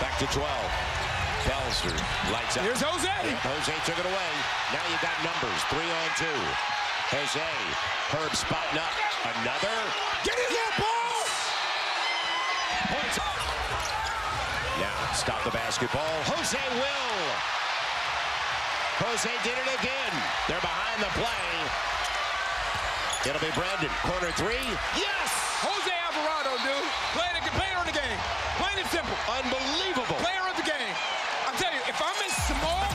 Back to 12. Belzer lights up. Here's Jose. Jose took it away. Now you got numbers. 3-on-2. Jose. Herb spotting up. Another. Get in that ball! Points. Now stop the basketball. Jose will. Jose did it again. They're behind the play. It'll be Brandon. Corner three. Yes! Jose Alvarado, dude. Playing on the game. Plain and simple. Unbelievable.